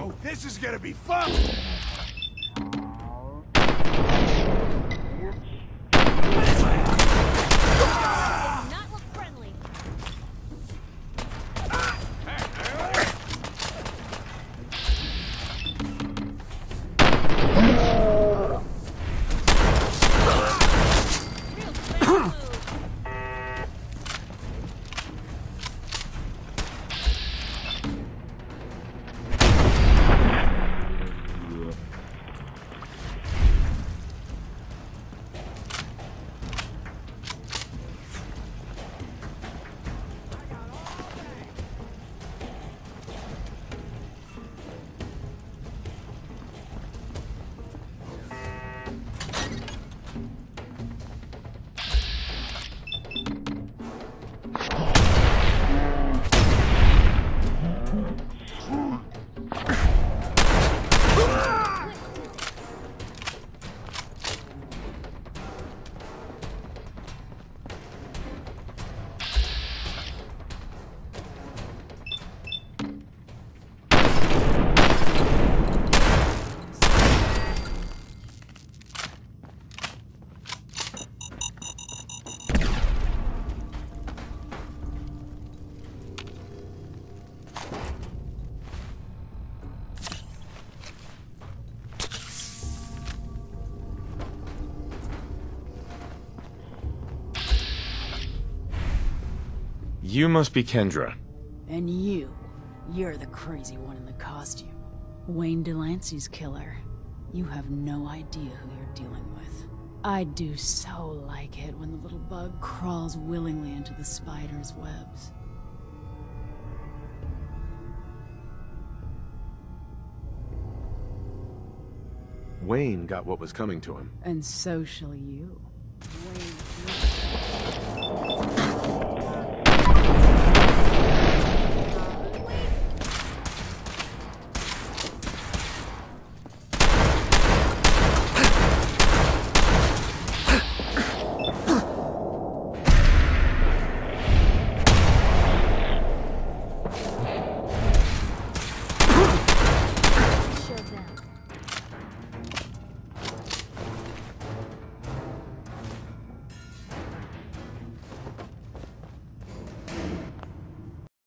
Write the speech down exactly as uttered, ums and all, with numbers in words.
go! This is gonna be fun! Not look friendly. Real space move. You must be Kendra. And you, you're the crazy one in the costume. Wayne Delancey's killer. You have no idea who you're dealing with. I do so like it when the little bug crawls willingly into the spider's webs. Wayne got what was coming to him. And so shall you.